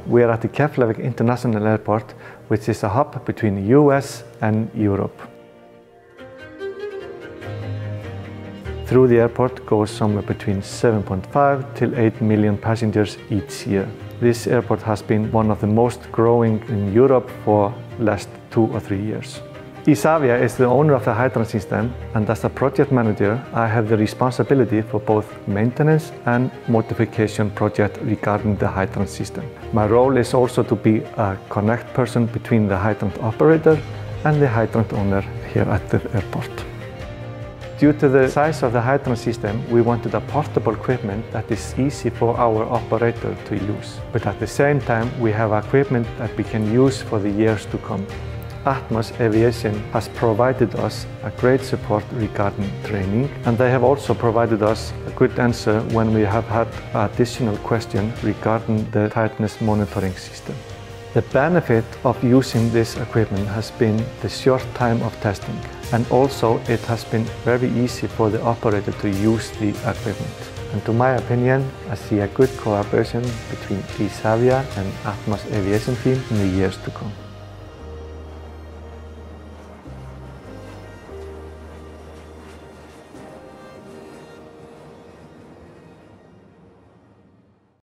we are at the Keflavik International Airport, which is a hub between the US and Europe. Through the airport goes somewhere between 7.5 till 8 million passengers each year. This airport has been one of the most growing in Europe for the last 2 or 3 years. Isavia is the owner of the hydrant system, and as a project manager, I have the responsibility for both maintenance and modification project regarding the hydrant system. My role is also to be a connect person between the hydrant operator and the hydrant owner here at the airport. Due to the size of the hydrant system, we wanted a portable equipment that is easy for our operator to use. But at the same time, we have equipment that we can use for the years to come. Atmos Aviation has provided us a great support regarding training, and they have also provided us a good answer when we have had additional questions regarding the tightness monitoring system. The benefit of using this equipment has been the short time of testing, and also it has been very easy for the operator to use the equipment. And to my opinion, I see a good collaboration between Isavia and Atmos Aviation team in the years to come.